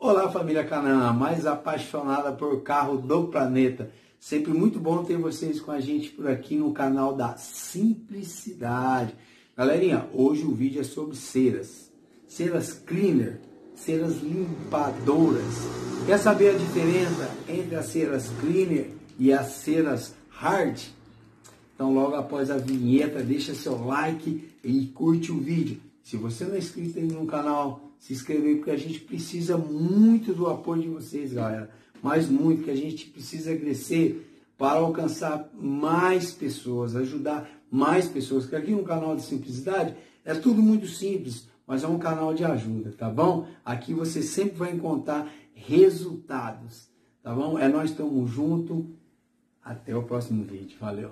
Olá, família Canaã, a mais apaixonada por carro do planeta. Sempre muito bom ter vocês com a gente por aqui no canal da Simplicidade. Galerinha, hoje o vídeo é sobre ceras. Ceras cleaner, ceras limpadoras. Quer saber a diferença entre as ceras cleaner e as ceras hard? Então logo após a vinheta, deixa seu like e curte o vídeo. Se você não é inscrito ainda no canal, se inscrever, porque a gente precisa muito do apoio de vocês, galera. Mas muito, que a gente precisa crescer para alcançar mais pessoas, ajudar mais pessoas. Porque aqui no canal de Simplicidade é tudo muito simples, mas é um canal de ajuda, tá bom? Aqui você sempre vai encontrar resultados, tá bom? Nós estamos juntos. Até o próximo vídeo. Valeu!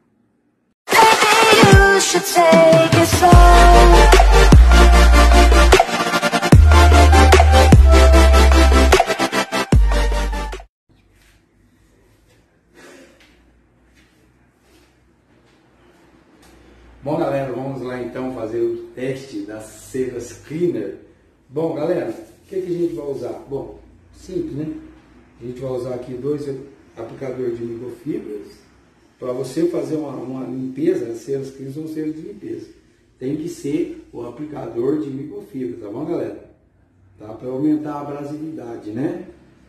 You should take it slow. Bom, galera, vamos lá então fazer o teste das ceras cleaner. Bom, galera, o que a gente vai usar? Bom, simples, né? A gente vai usar aqui 2 aplicadores de microfibras. Para você fazer uma limpeza, as ceras cleaner são ceras de limpeza. Tem que ser o aplicador de microfibra, tá bom, galera? Tá? Para aumentar a abrasividade, né?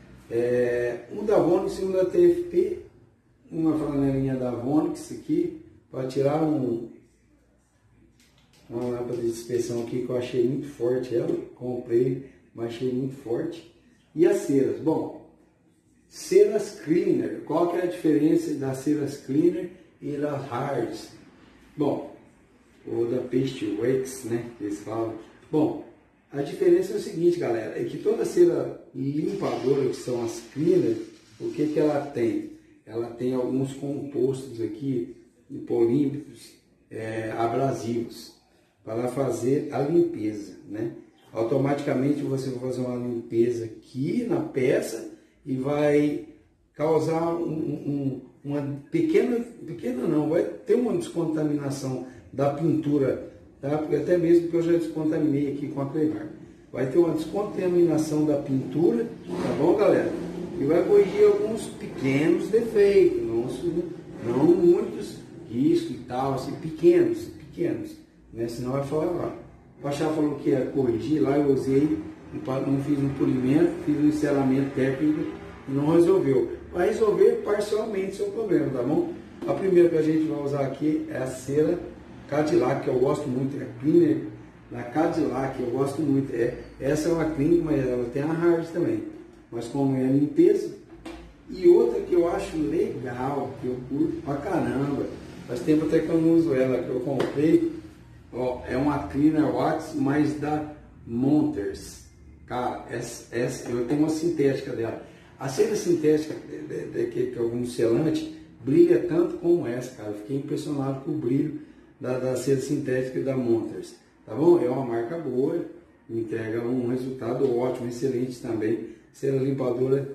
Um da Vonix e um da TFP. Uma flanelinha da Vonix aqui, para tirar uma lâmpada de dispersão aqui que eu achei muito forte ela. Comprei, mas achei muito forte. E as ceras? Bom, ceras cleaner, qual que é a diferença das ceras cleaner e das hards? Bom, ou da paste wax, né, que eles falam. Bom, a diferença é o seguinte, galera, é que toda cera limpadora, que são as cleaner, o que que ela tem? Ela tem alguns compostos aqui, hipolímpicos, abrasivos, para fazer a limpeza, né? Automaticamente você vai fazer uma limpeza aqui na peça e vai causar uma pequena não, vai ter uma descontaminação da pintura, tá? Porque até mesmo porque eu já descontaminei aqui com a Clevar. Vai ter uma descontaminação da pintura, tá bom, galera? E vai corrigir alguns pequenos defeitos, não muitos riscos e tal, assim, pequenos, né? Senão vai falar lá. O Pachá falou que ia corrigir, lá eu usei, não fiz um polimento, fiz um enceramento técnico e não resolveu. Vai resolver parcialmente seu problema, tá bom? A primeira que a gente vai usar aqui é a cera Cadillac, que eu gosto muito, é a cleaner da Cadillac, eu gosto muito. Essa é uma cleaner, mas ela tem a hard também. Mas como é limpeza. E outra que eu acho legal, que eu curto pra caramba, faz tempo até que eu não uso ela, que eu comprei, ó, é uma cleaner wax, mas da Monters. Cara, eu tenho uma sintética dela. A cera sintética, que é algum selante, brilha tanto como essa, cara. Eu fiquei impressionado com o brilho da cera sintética da Monters. Tá bom? É uma marca boa, entrega um resultado ótimo, excelente também. Cera limpadora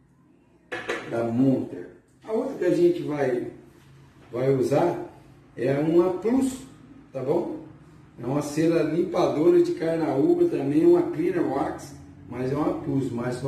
da Monter. A outra que a gente vai usar é uma Plus, tá bom? É uma cera limpadora de carnaúba também, uma Cleaner Wax, mas é uma Plus, mais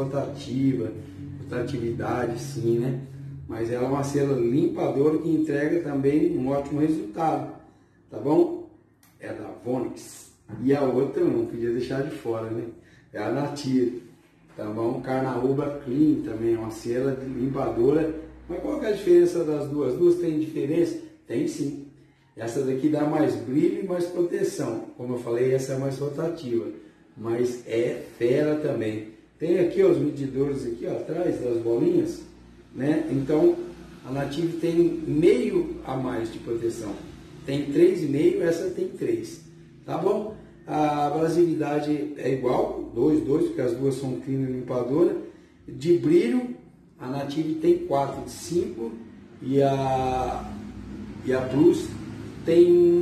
rotatividade sim, né? Mas ela é uma cera limpadora que entrega também um ótimo resultado, tá bom? É da Vonix. E a outra eu não podia deixar de fora, né? É a Natir. Tá bom? Carnaúba Clean também é uma cera limpadora. Mas qual que é a diferença das duas? As duas têm diferença? Tem sim. Essa daqui dá mais brilho e mais proteção. Como eu falei, essa é mais rotativa. Mas é fera também. Tem aqui ó, os medidores aqui ó, atrás das bolinhas, né? Então a Native tem meio a mais de proteção. Tem 3,5, essa tem 3. Tá bom? A abrasividade é igual, 2, porque as duas são cleaner limpadora. De brilho, a Native tem 4 de 5 e a Plus tem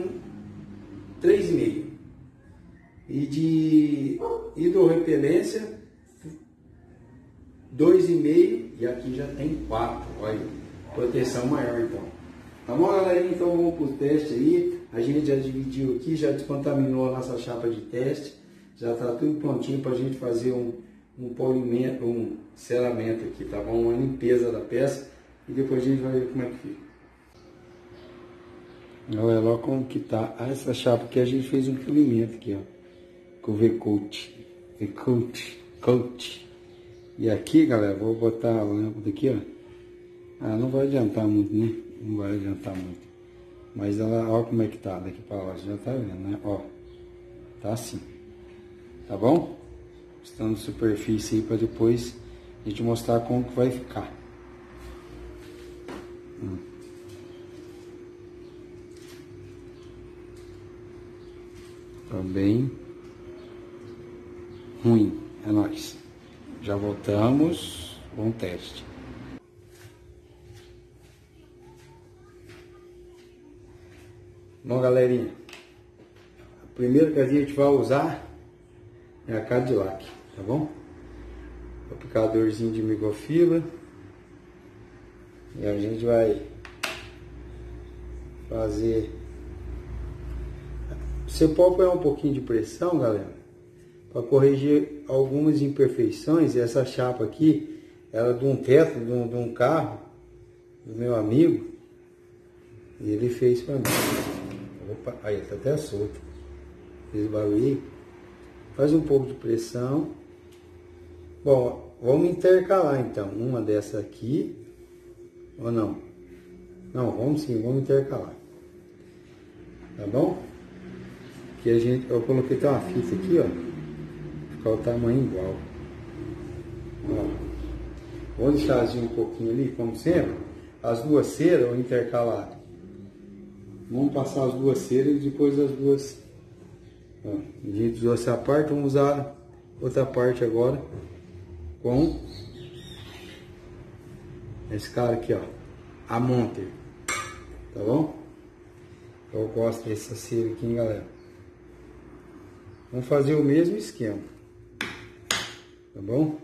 3,5. E de hidrorrepelência, 2,5 e aqui já tem 4. Olha, proteção maior então. Tá bom, galerinha? Então vamos para o teste aí. A gente já dividiu aqui, já descontaminou a nossa chapa de teste. Já está tudo prontinho para a gente fazer um polimento, um selamento aqui, tá bom? Uma limpeza da peça e depois a gente vai ver como é que fica. Olha lá como que tá essa chapa aqui, a gente fez um polimento aqui, ó, com o V-Coat, Coat. E aqui, galera, vou botar a lâmpada aqui, ó. Ah, não vai adiantar muito, né? Não vai adiantar muito. Mas ela, ó como é que tá daqui pra lá, você já tá vendo, né? Ó, tá assim, tá bom? Estando superfície aí para depois a gente mostrar como que vai ficar. Tá bem ruim, é nóis. Já voltamos, bom teste. Bom, galerinha, a primeira que a gente vai usar é a Cadillac, tá bom? Aplicadorzinho de microfibra. E a gente vai fazer. Você pode pôr um pouquinho de pressão, galera, para corrigir algumas imperfeições. Essa chapa aqui, ela é de um teto, de um carro do meu amigo, e ele fez para mim. Opa, aí tá até solto. Fez barulho. Faz um pouco de pressão. Bom, vamos intercalar então. Uma dessa aqui. Ou não? Não, vamos sim, vamos intercalar. Tá bom? Que a gente, eu coloquei até uma fita aqui, ó. Ficar o tamanho igual. Ó. Vou deixar assim um pouquinho ali, como sempre. As duas ceras ou intercalado. Vamos passar as duas ceras e depois as duas. Ó, a gente usou essa parte, vamos usar outra parte agora com esse cara aqui, ó, a Monter, tá bom? Eu gosto dessa cera aqui, hein, galera. Vamos fazer o mesmo esquema, tá bom?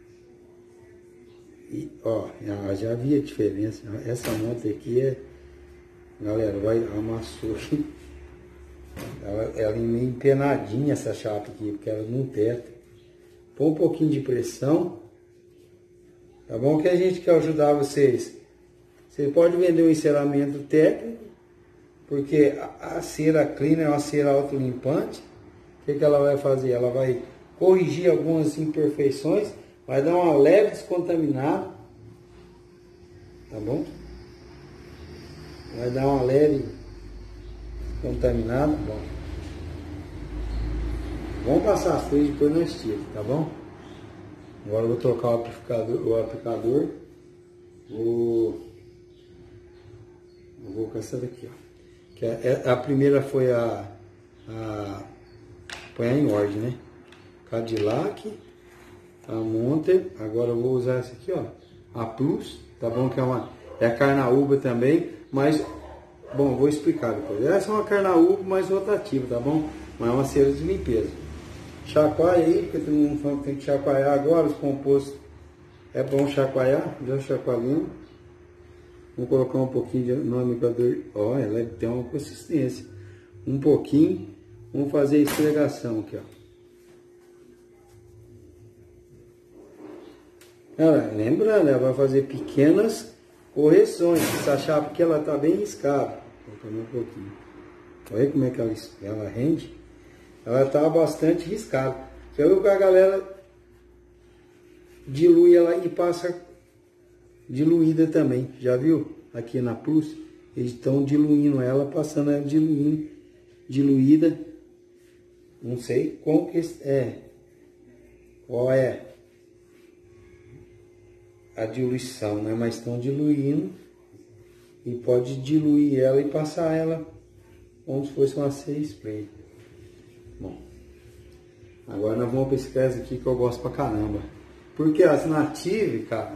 E, ó, já vi a diferença. Essa Monter aqui é, galera, amassou aqui. Ela é meio empenadinha essa chapa aqui, porque ela não teto. Põe um pouquinho de pressão, tá bom? Que a gente quer ajudar vocês. Você pode vender um enceramento técnico, porque a cera cleaner é uma cera autolimpante. O que ela vai fazer? Ela vai corrigir algumas imperfeições, vai dar uma leve descontaminada, tá bom? Vai dar uma leve contaminada, bom. Vamos passar as três depois nós tiramos, tá bom? Agora eu vou trocar o aplicador. Vou com essa daqui, ó. Que a primeira foi põe em ordem, né? Cadillac, a Monter. Agora eu vou usar essa aqui, ó, a Plus, tá bom? Que é a carnaúba também, mas bom, vou explicar depois. Essa é uma carnaúba mais rotativa, tá bom? Mas é uma cera de limpeza. Chacoalha aí, porque todo mundo fala que tem que chacoalhar agora, os compostos. É bom chacoalhar, já chacoalhando. Vou colocar um pouquinho no amicador. Ó, ela tem uma consistência. Um pouquinho. Vamos fazer a esfregação aqui, ó. Lembrando, ela vai fazer pequenas correções. Essa chapa aqui, ela tá bem riscada. Vou colocar um pouquinho. Olha como é que ela rende. Ela tá bastante riscada. Você viu que a galera dilui ela e passa diluída também. Já viu? Aqui na Plus, eles estão diluindo ela, passando ela diluída. Não sei como que é. Qual é a diluição, né? Mas estão diluindo. E pode diluir ela e passar ela como se fosse uma cera spray. Bom, agora nós vamos pescar essa aqui que eu gosto pra caramba. Porque as Native, cara,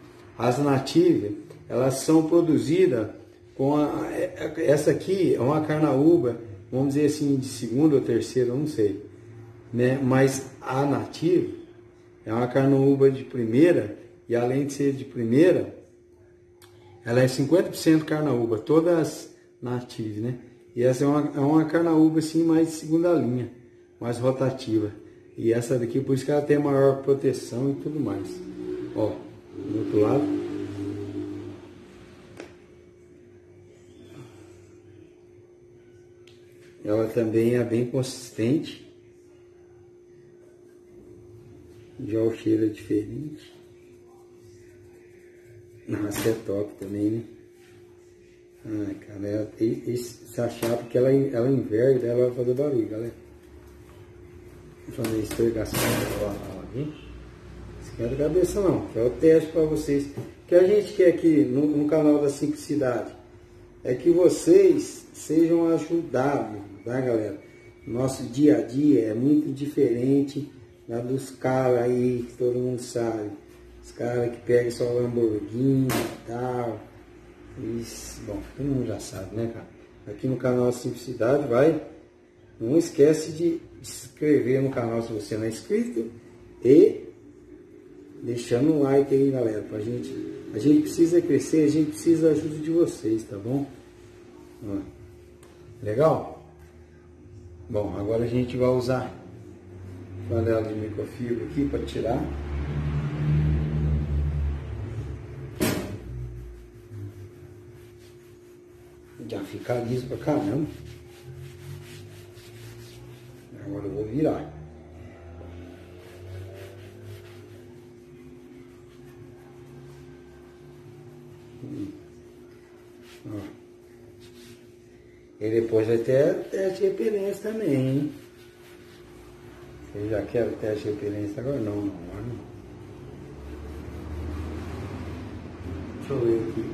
elas são produzidas com essa aqui é uma carnaúba, vamos dizer assim, de segunda ou terceira, não sei, né? Mas a Native é uma carnaúba de primeira, e além de ser de primeira, ela é 50% carnaúba, todas Native, né? E essa é uma carnaúba assim mais de segunda linha, mais rotativa. E essa daqui, por isso que ela tem maior proteção e tudo mais. Ó, do outro lado. Ela também é bem consistente. Já o cheiro é diferente. Nossa, é top também, né? Ah, cara, essa chapa que ela inverte, ela vai fazer barulho, galera. Vou fazer a esfregação aqui. Esquenta a cabeça não, que é o teste para vocês. O que a gente quer aqui no canal da Simplicidade é que vocês sejam ajudados, tá, galera? Nosso dia a dia é muito diferente dos caras aí que todo mundo sabe. Os caras que pegam só Lamborghini e tal. Isso, bom, todo mundo já sabe, né, cara? Aqui no canal Simplicidade, não esquece de se inscrever no canal se você não é inscrito e deixando um like aí, galera, pra gente. A gente precisa crescer, a gente precisa da ajuda de vocês, tá bom? Ó, legal? Bom, agora a gente vai usar panela de microfibra aqui para tirar. Já fica liso pra caramba. Agora eu vou virar. Ó. E depois vai ter teste de repelência também, hein? Você já quer o teste de repelência agora? Não, não. Deixa eu ver aqui.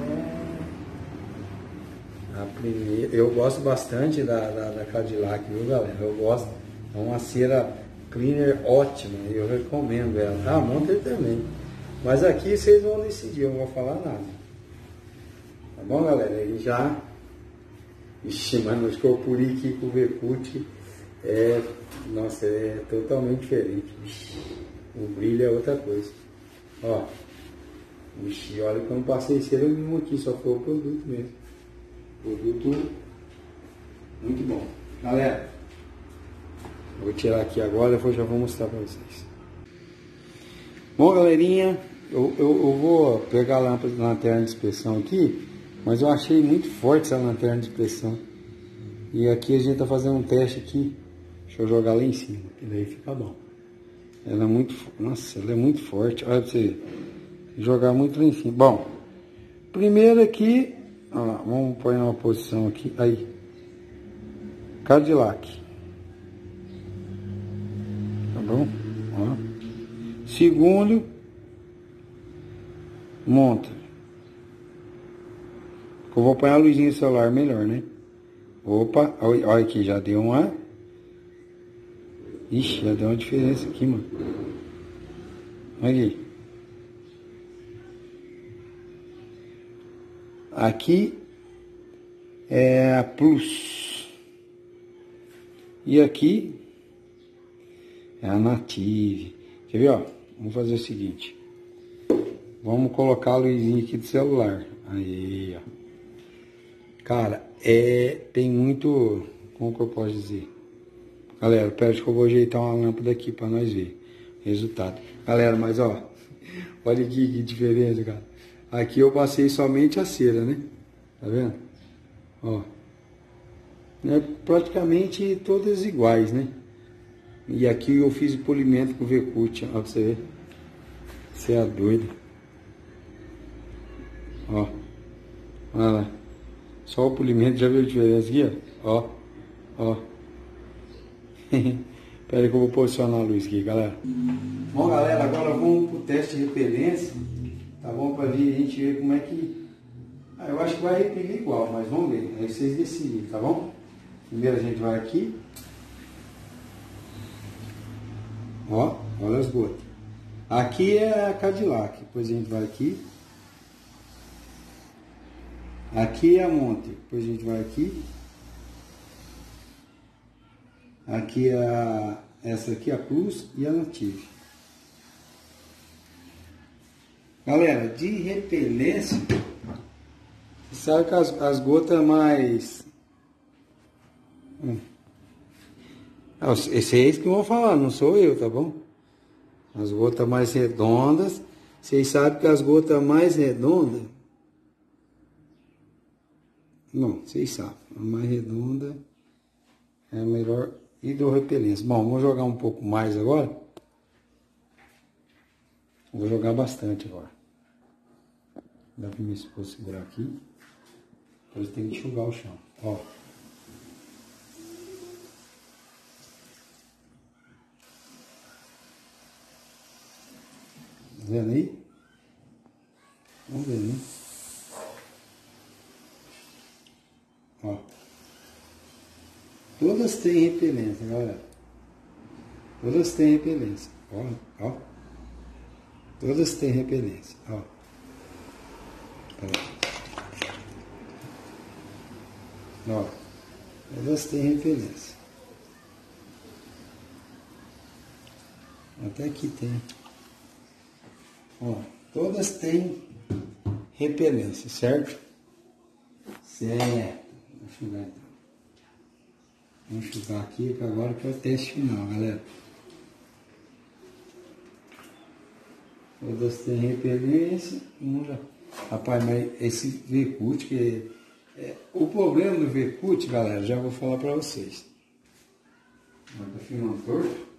A primeira, eu gosto bastante da Cadillac, viu, galera? Eu gosto. É uma cera cleaner ótima. Eu recomendo ela. Ah, Monter também. Mas aqui vocês vão decidir, eu não vou falar nada. Tá bom, galera? Ele já... Ixi, mano, acho que o puri aqui com o Vercut nossa, é totalmente diferente. Ixi, o brilho é outra coisa. Ó. Ixi, olha que eu não passei cera nenhuma aqui, só foi o produto mesmo. Produto muito bom. Galera, eu vou tirar aqui agora, depois já vou mostrar para vocês. Bom, galerinha, eu vou pegar a lanterna de inspeção aqui, mas eu achei muito forte essa lanterna de inspeção. E aqui a gente tá fazendo um teste aqui. Deixa eu jogar lá em cima, que daí fica bom. Ela é muito, nossa, ela é muito forte. Olha pra você jogar muito lá em cima. Bom, primeiro aqui, ó lá, vamos pôr numa posição aqui. Aí, Cadillac. Tá bom? Ó. Segundo, Monter. Eu vou pôr a luzinha celular melhor, né? Opa, olha aqui, já deu uma. Ixi, já deu uma diferença aqui, mano. Olha aqui. Aqui é a Plus. E aqui é a Native. Quer ver, ó? Vamos fazer o seguinte. Vamos colocar a luzinha aqui do celular. Aí, ó. Cara, tem muito... Como que eu posso dizer? Galera, pede que eu vou ajeitar uma lâmpada aqui pra nós ver o resultado. Galera, mas ó, olha aqui que diferença, cara. Aqui eu passei somente a cera, né? Tá vendo? Ó. É praticamente todas iguais, né? E aqui eu fiz o polimento com o Vercut, ó, pra você ver. Você é doido. Ó. Olha lá. Só o polimento, já viu a diferença aqui, ó? Ó. Espera aí que eu vou posicionar a luz aqui, galera. Bom, galera, agora vamos pro teste de repelência. Tá bom? Pra ver, a gente ver como é que... eu acho que vai repelir igual, mas vamos ver. Aí vocês decidem, tá bom? Primeiro a gente vai aqui. Ó, olha as gotas. Aqui é a Cadillac. Depois a gente vai aqui. Aqui é a Monter. Depois a gente vai aqui. Aqui é essa aqui é a Plus e a Native. Galera, de repelência, você sabe que as gotas mais... Vocês que vão falar, não sou eu, tá bom? As gotas mais redondas. Vocês sabem que as gotas mais redondas... Não, vocês sabem. A mais redonda é a melhor hidrorrepelência. Bom, vamos jogar um pouco mais agora. Vou jogar bastante agora. Dá pra minha esposa segurar aqui. Depois tem que enxugar o chão. Ó. Tá vendo aí? Vamos ver, né? Ó. Todas têm repelência, galera. Todas têm repelência. Ó, ó. Todas têm repelência. Ó. Ó. Todas têm repelência. Até aqui tem. Ó. Todas têm repelência, certo? Certo. Vou enxugar então. Vou enxugar aqui, que agora que é o teste final, galera. Todas têm repelência. Rapaz, mas esse Verkut, que o problema do Verkut, galera, já vou falar pra vocês. Mas tá filmando torto?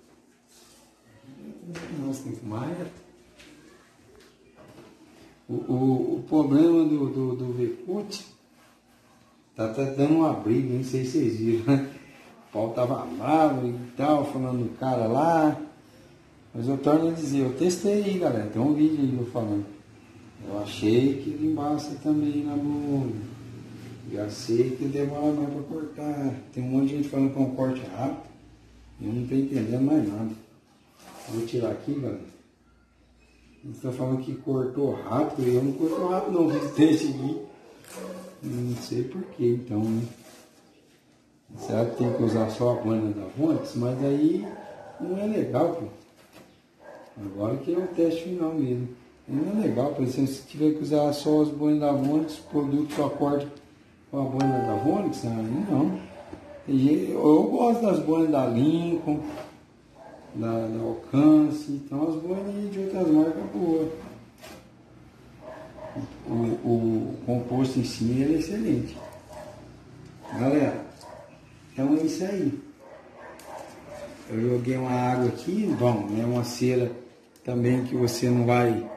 Nossa, tem que mais. O problema do Verkut tá dando uma briga, não sei se vocês viram, né? O pau tava bravo e tal, falando do cara lá. Mas eu torno a dizer, eu testei aí, galera, tem um vídeo aí eu falando. Eu achei que embaça também na bunda. Já sei que demora mais para cortar. Tem um monte de gente falando que é um corte rápido. Eu não estou entendendo mais nada. Vou tirar aqui, galera. Eles estão falando que cortou rápido. E eu não corto rápido não, fiz teste aqui. Não sei porquê, então, né? Será que tem que usar só a banda da Vonix? Mas aí não é legal, pô. Agora que é o teste final mesmo. Não é legal, por exemplo, se tiver que usar só as boinas da Vonix, o produto só corta com a boina da Vonix, aí não. Eu gosto das boinas da Lincoln, da Alcance, então as boinas de outras marcas boas. O composto em si ele é excelente. Galera, então é isso aí. Eu joguei uma água aqui, bom, é uma cera também que você não vai...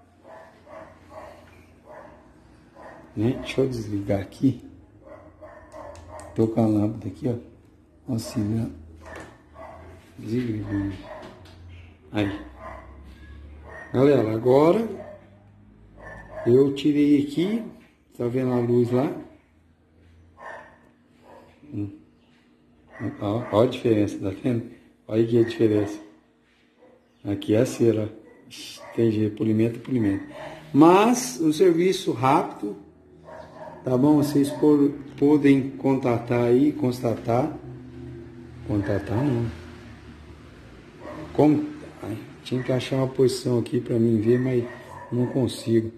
Deixa eu desligar aqui. Tô com a lâmpada aqui, ó. Assim, né? Desliga. Aí. Galera, agora eu tirei aqui. Tá vendo a luz lá? Olha a diferença, tá vendo? Olha aqui a diferença. Aqui é a cera, ó. Tem jeito, polimento. Mas o serviço rápido, tá bom? Vocês podem contatar aí, constatar não. Como? Ai, tinha que achar uma posição aqui para mim ver, mas não consigo.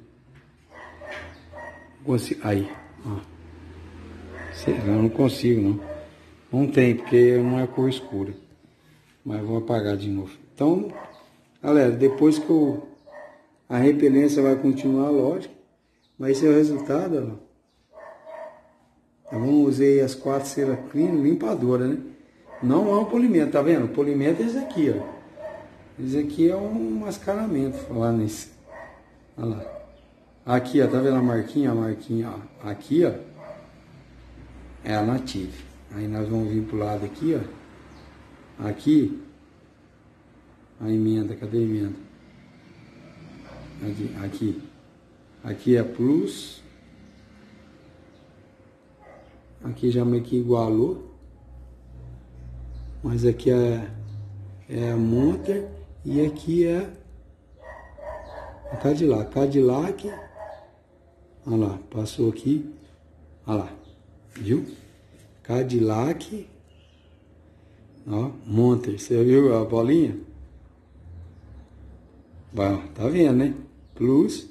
Aí, ó. Eu não consigo, não. Não tem, porque não é cor escura. Mas vou apagar de novo. Então, galera, depois que a repelência vai continuar, lógico. Mas esse é o resultado, ó. Tá bom? Usei as 4 ceras clean, limpadora, né? Não é um polimento, tá vendo? O polimento é esse aqui, ó. Esse aqui é um mascaramento, falar nisso. Olha lá. Aqui, ó, tá vendo a marquinha, ó. Aqui, ó, é a Native. Aí nós vamos vir pro lado aqui, ó. Aqui, a emenda, cadê a emenda? Aqui. Aqui é Plus. Aqui já meio que igualou. Mas aqui é a Monter. E aqui é a Cadillac. Cadillac. Olha lá, passou aqui. Olha lá, viu? Cadillac. Ó, Monter. Você viu a bolinha? Vai, tá vendo, né? Plus.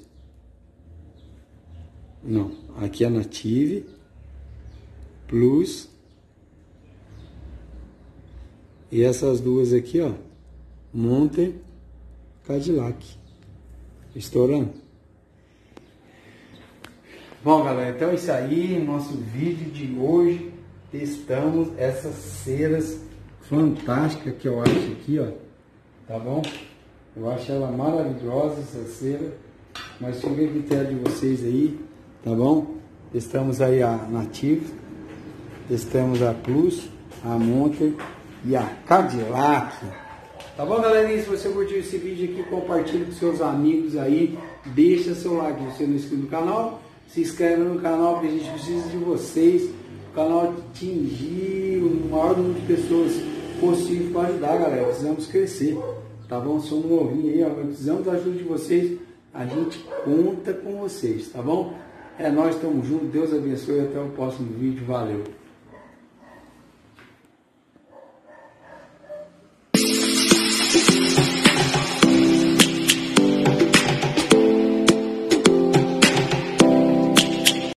Não, aqui é Native. Plus. E essas duas aqui, ó, Monter Cadillac, estourando. Bom, galera, então é isso aí, nosso vídeo de hoje. Testamos essas ceras fantásticas que eu acho aqui, ó, tá bom? Eu acho ela maravilhosa, essa cera, mas fica a critério de vocês aí, tá bom? Testamos aí a Native, testamos a Plus, a Monter e a Cadillac. Tá bom, galerinha? Se você curtiu esse vídeo aqui, compartilhe com seus amigos aí, deixa seu like se você não é inscrito no canal, se inscreve no canal, porque a gente precisa de vocês, o canal atingir o maior número de pessoas possível para ajudar, galera. Precisamos crescer, tá bom? Somos novinhos aí, ó, precisamos da ajuda de vocês, a gente conta com vocês, tá bom? É nóis, tamo junto, Deus abençoe, até o próximo vídeo, valeu!